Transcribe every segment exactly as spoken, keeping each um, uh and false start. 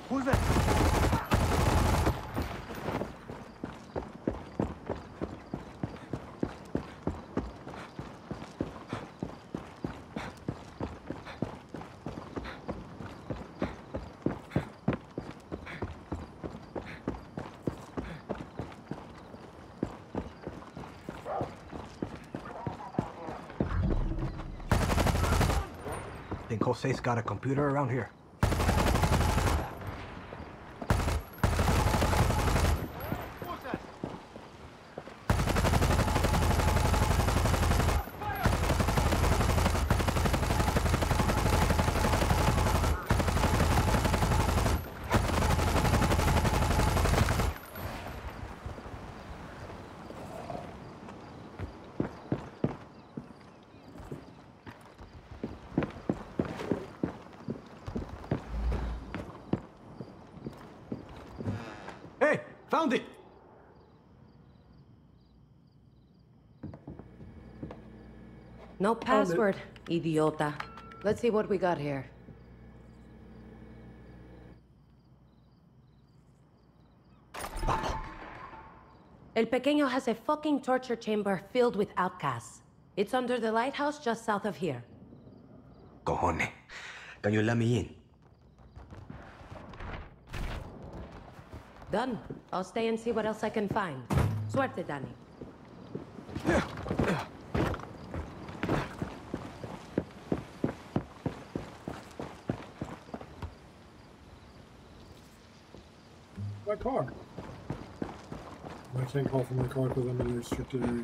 Who's that? Think Jose's got a computer around here? Hey, found it! No password, idiota. Let's see what we got here. El Pequeño has a fucking torture chamber filled with outcasts. It's under the lighthouse just south of here. Cojones. Can you let me in? Done. I'll stay and see what else I can find. Suerte, Danny. My car. I can't call for my car because I'm in a restricted area.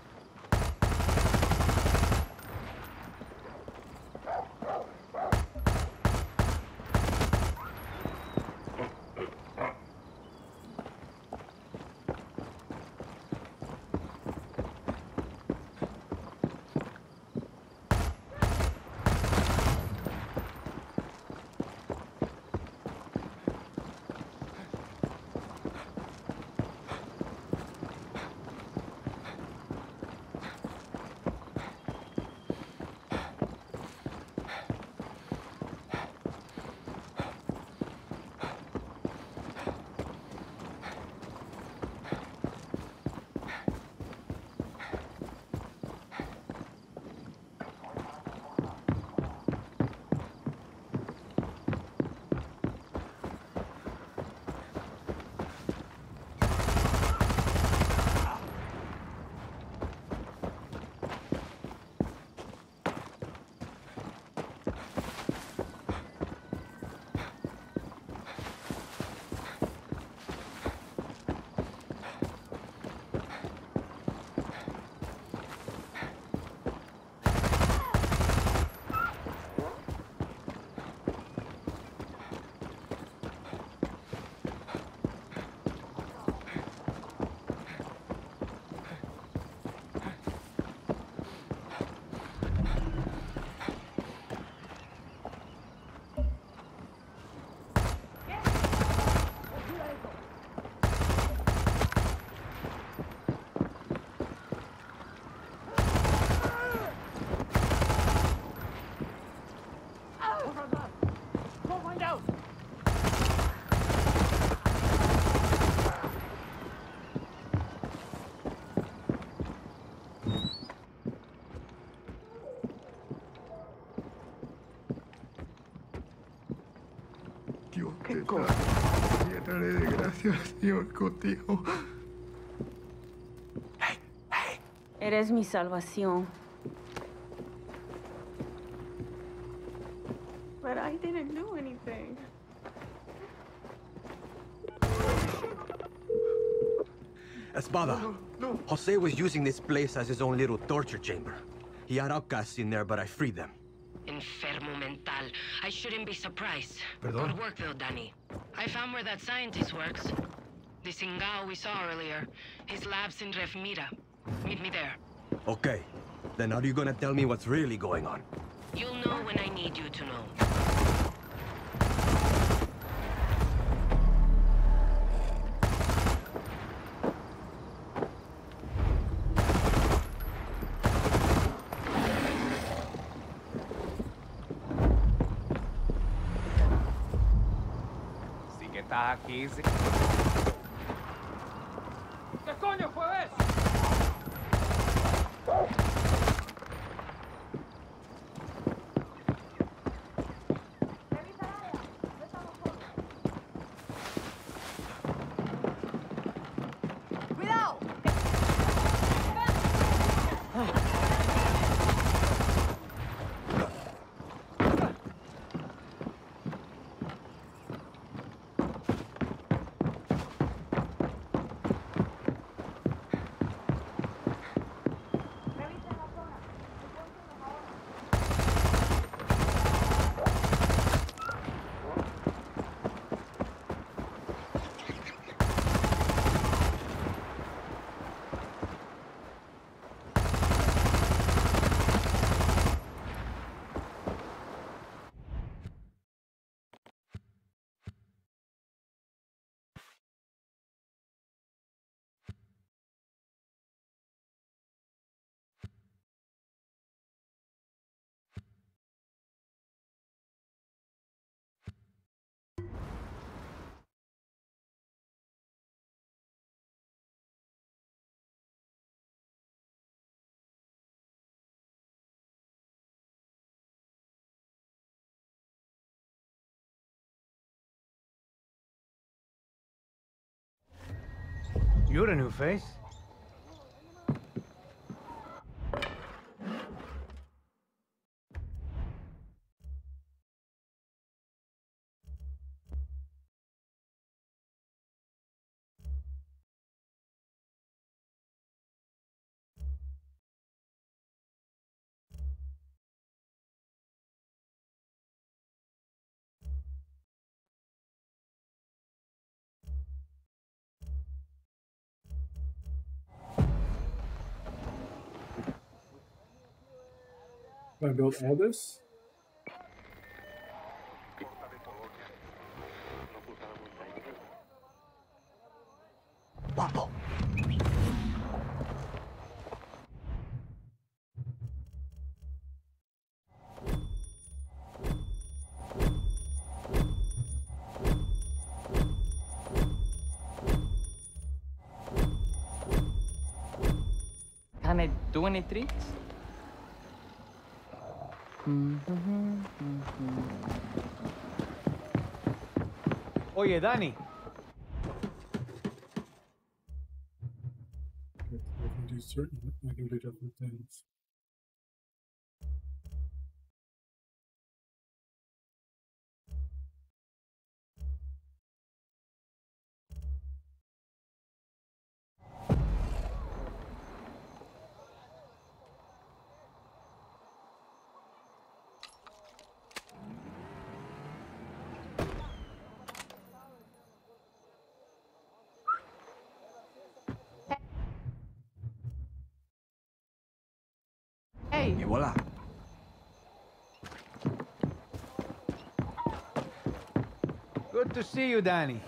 Dios, qué cosa. Llenaré de gracias, Señor, contigo. Hey, hey. Eres mi salvación. But I didn't do anything. Espada, No, no. Jose was using this place as his own little torture chamber. He had outcasts in there, but I freed them. Enfermo mental. I shouldn't be surprised. Perdón? Good work, though, Danny. I found where that scientist works. The Singao we saw earlier. His lab's in Rev Mira. Meet me there. Okay. Then how are you gonna tell me what's really going on? You'll know when I need you to know. estás aquí. Sí. ¿Qué coño fue eso? You're a new face. I built all this? Guapo. Can I do any tricks? Oye, Danny. I can do certain, I can do different things. Hey! Y voila. Good to see you, Danny.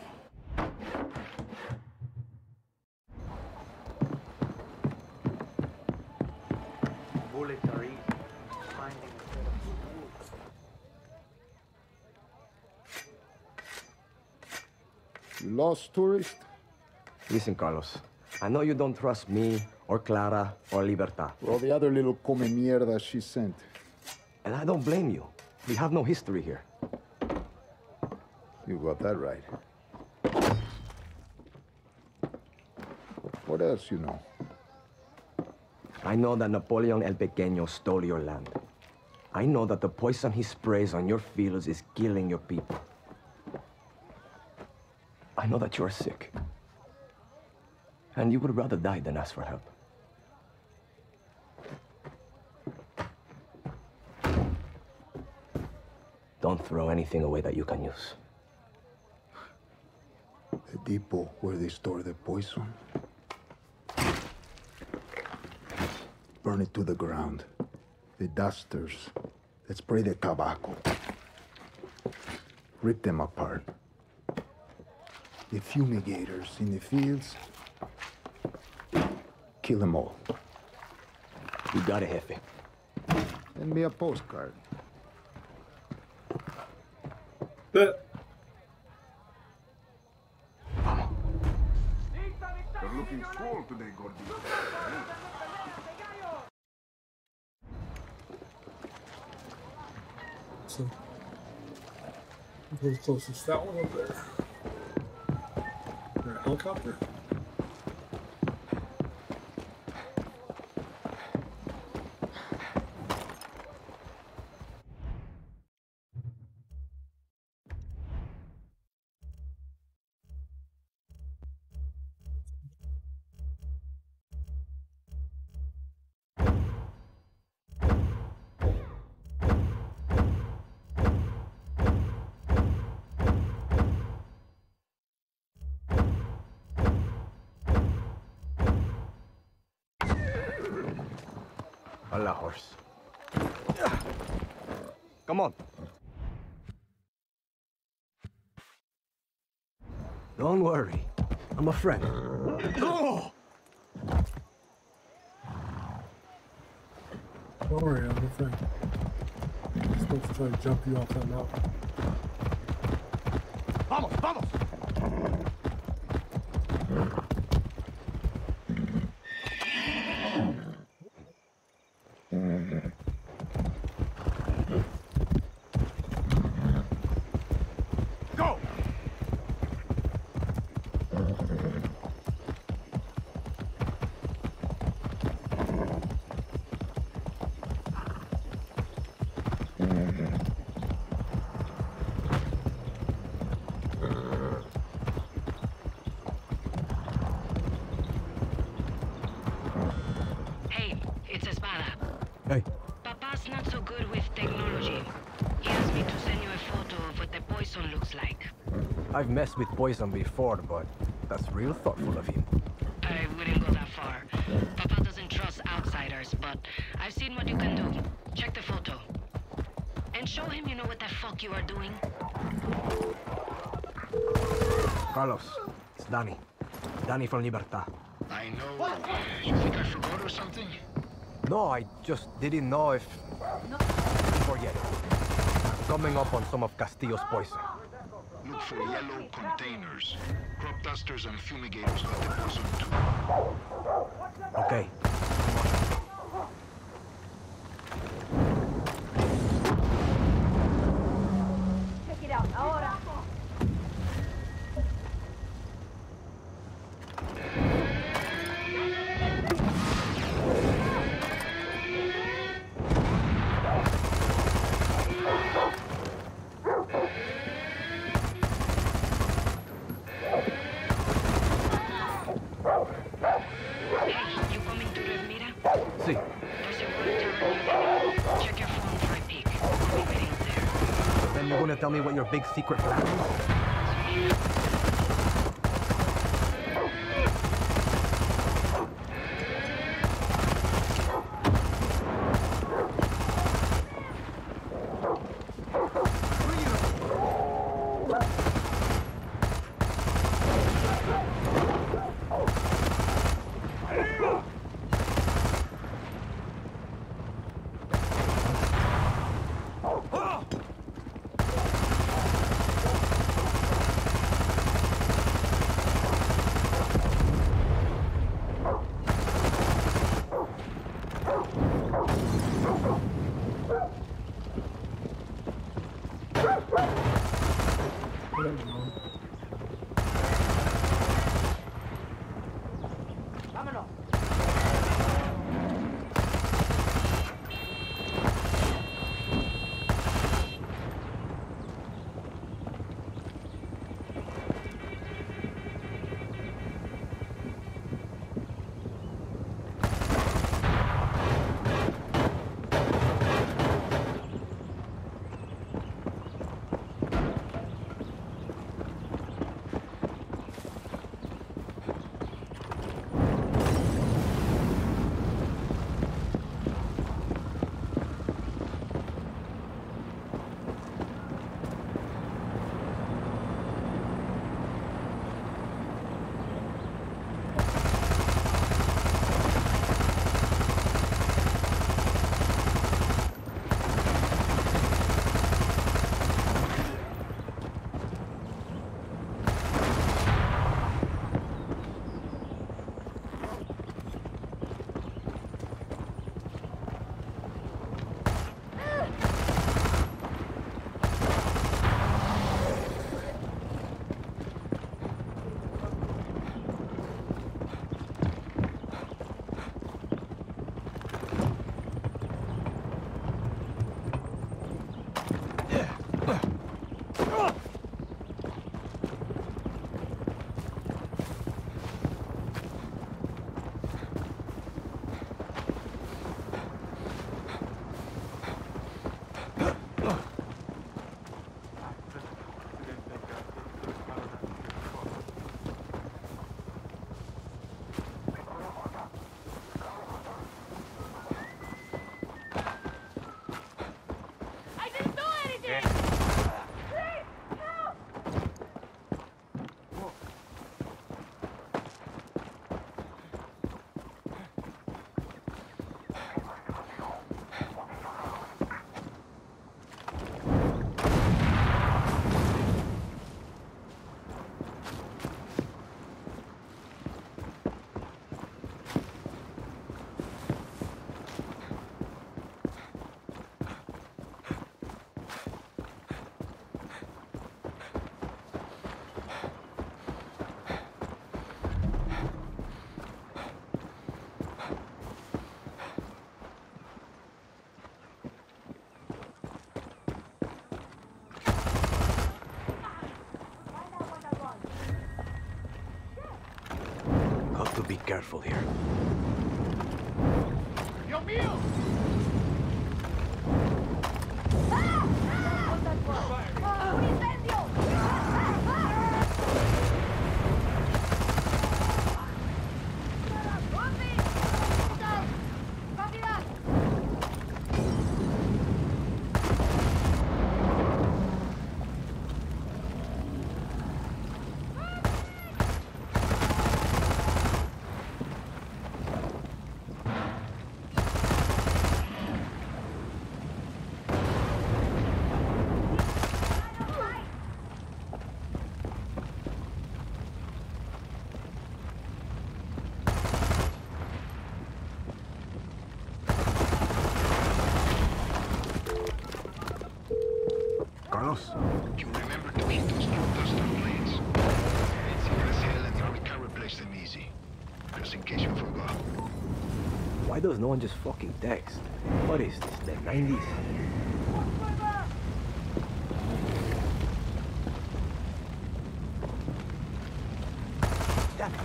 Bullets are easy. Finding a set of tools. You lost, tourist? Listen, Carlos. I know you don't trust me, or Clara, or Libertad. Well, the other little come mierda she sent. And I don't blame you. We have no history here. You got that right. What else you know? I know that Napoleon El Pequeño stole your land. I know that the poison he sprays on your fields is killing your people. I know that you're sick. And you would rather die than ask for help. Don't throw anything away that you can use. The depot where they store the poison. Burn it to the ground. The dusters that spray the tobacco. Rip them apart. The fumigators in the fields. Kill them all. You got it, Jefe. Send me a postcard. But fucking school today, Gordito. So, who's closest? That one up there. Or a helicopter. Hola, horse. Come on. Don't worry. I'm a friend. Oh! Don't worry, I'm a friend. I'm supposed to try to jump you off that mountain. Vamos, vamos! Go! Hey, it's Espada. Hey, Papa's not so good with technology. He asked me to send you a photo of what the poison looks like. I've messed with poison before, but that's real thoughtful of him. I wouldn't go that far. Papa doesn't trust outsiders, but I've seen what you can do. Check the photo. And show him you know what the fuck you are doing. Carlos, it's Danny. Danny from Libertad. I know. You think I forgot or something? No, I just didn't know if... Forget it. I'm coming up on some of Castillo's poison. Look for yellow containers. Crop dusters and fumigators got the poison too. Okay. Check it out, ahora. Hey, you coming to Revmira? See. There's a water tower near there. Check your phone for a peek. I'll be waiting up there. Then you're gonna tell me what your big secret plan is? to be careful here. Dios mío! ¡Un incendio! ¡Rápida! Carlos? You remember to keep those crop duster blades. It's Graciela and Eureka replaced them easy. Just in case you forgot. Why does no one just fucking text? What is this, the nineties? Damn it.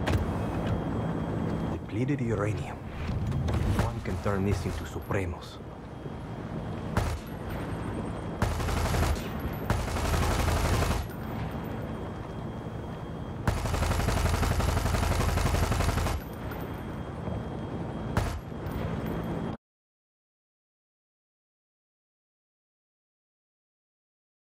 Depleted uranium. One can turn this into Supremos.